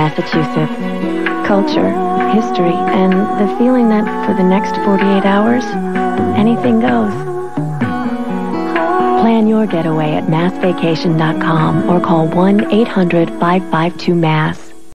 Massachusetts. Culture, history, and the feeling that for the next 48 hours, anything goes. Plan your getaway at massvacation.com or call 1-800-552-MASS.